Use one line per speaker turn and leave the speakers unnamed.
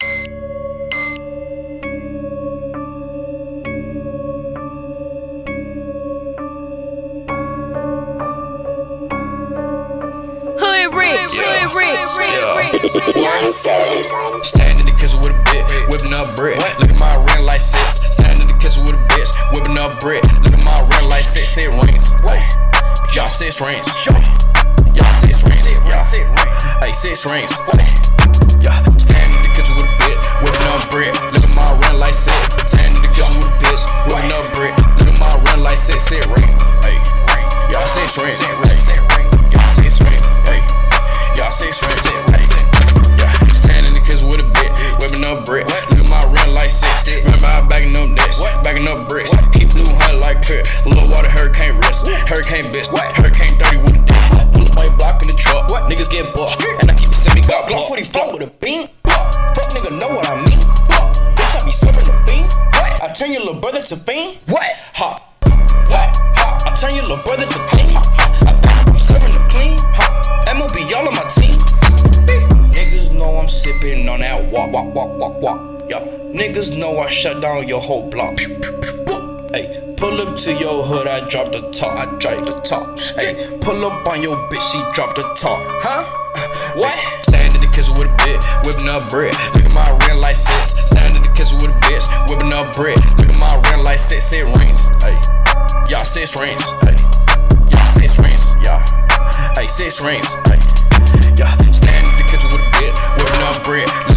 Stand in the kitchen with a bitch, whipping up brick. Look at my ring like 6. Stand in the kitchen with a bitch, whipping up brick. Look at my ring like 6 rings. Y'all 6 rings. Y'all 6 rings. Hey, 6 rings. Yeah. Stand in the kitchen with a bitch, whipping up brick. Look at my ring like 6. Stand in the kitchen with a bitch, whipping up brick. Look at my ring like 6 rings. Hey, y'all 6 rings. Y'all 6 rings. Hey, y'all 6 rings. Brick. Look at my ring like 6. Remember I backing up nets, backing up bricks. Keep blue hunt like pit. Little water, hurricane wrist, hurricane bitch, hurricane 30 with a dick. Pull up my block in the truck, niggas get bucked, and I keep the semi-glock. Glock 44 with a beam. Fuck nigga know what I mean. Bitch, I be serving the beans. I turn your little brother to fiend. What? Ha. I turn your little brother to fiend. I'm serving the clean. MOB all on my team. Niggas know I'm sipping on that walk. Yo, niggas know I shut down your whole block. Hey, pull up to your hood, I drop the top. Hey, pull up on your bitch, she drop the top. Huh? What? Stand in the kitchen with a bitch, whipping up bread. Look at my ring like 6. Stand in the kitchen with a bitch, whipping up bread. Look at my ring like 6 rings. Hey, y'all 6 rings. Hey, y'all 6 rings. Y'all, hey, 6 rings. Hey, yeah. Stand in the kitchen with a bitch, whipping up bread.